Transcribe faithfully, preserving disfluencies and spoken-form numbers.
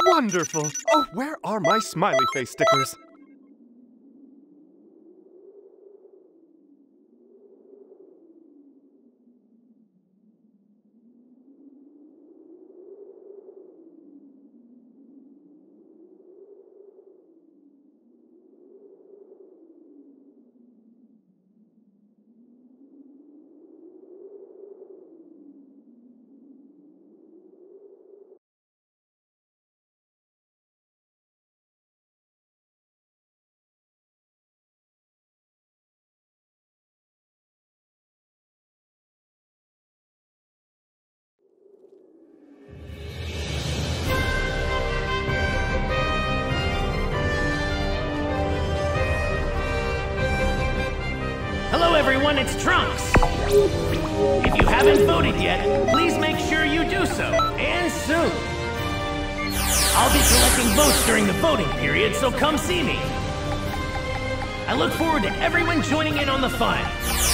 Wonderful! Oh, where are my smiley face stickers? Hello everyone, it's Trunks! If you haven't voted yet, please make sure you do so, and soon! I'll be collecting votes during the voting period, so come see me! I look forward to everyone joining in on the fun!